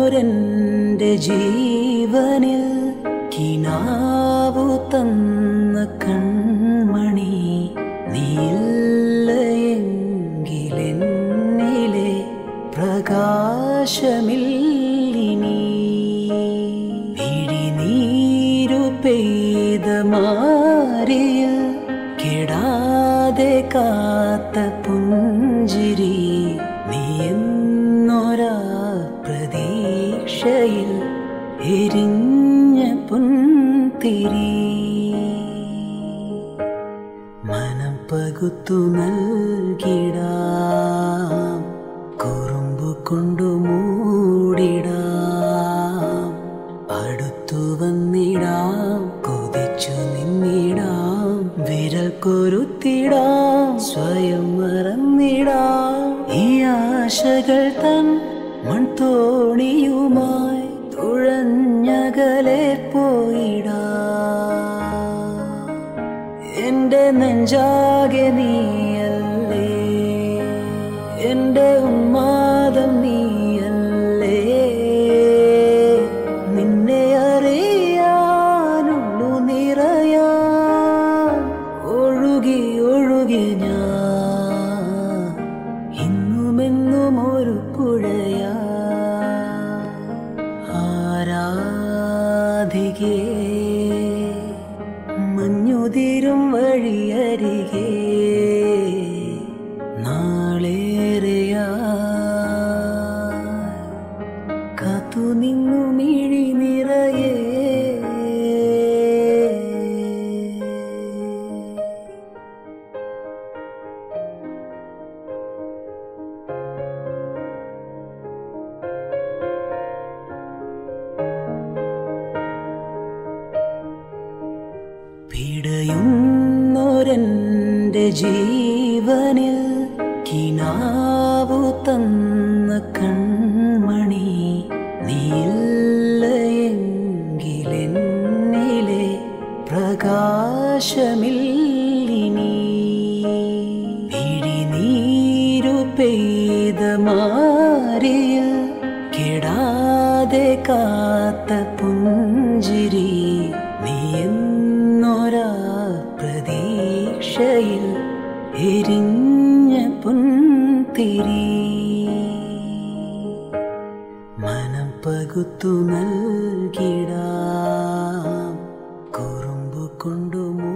കഴിയുന്നൊരെൻ്റെ ജീവനിൽ കിനാവു തന്ന കൺമണി നീയില്ലയെങ്കിലെന്നിലെ പ്രകാശമില്ലിനി പിഴിനീരു പെയ്ത മാറിയിൽ കെടാതെ കാത്ത പുഞ്ചിരി നീയെന്നൊരാ പ്രതീക്ഷയിൽ എരിഞ്ഞ പുൻതിരി മനം പകുത്തു നൽകിടാം കുറുമ്പു കൊണ്ടു മൂടിടാം അടുത്തു വന്നിടാം കൊതിച്ചു നിന്നിടാം വിരൽ കൊരുത്തിടാം സ്വയം മറന്നിടാം ഈ ആശകൾ തൻ മൺതോണിയുമായി തുഴഞ്ഞകലെ പോയിടാം എൻ്റെ നെഞ്ചാകെ നീയല്ലേ എൻ്റെ ഉന്മാദം നീയല്ലേ നിന്നെ അറിയാനുള്ളു നിറയാൻ ഒഴുകി ഒഴുകി ഞാൻ ഇന്നുമെന്നും ഒരു പുഴയാ ആരാധികേ മഞ്ഞുതിരും വഴിയരികെ നാളേറെയാ കാത്തു നിന്നു മിഴി നിറയേ പിടയുന്നൊരെൻ്റെ ജീവനിൽ കിനാവു തന്ന കൺമണി നീയില്ലയെങ്കിലെന്നിലെ പ്രകാശമില്ലിനി പിഴിനീരു പെയ്ത മാറിയിൽ കെടാതെ കാത്ത പുഞ്ചിരി നീയെന്നൊരാ പ്രതീക്ഷയിൽ എരിഞ്ഞ പുൻതിരി മനം പകുത്തു നൽകിടാം കുറുമ്പു കൊണ്ടു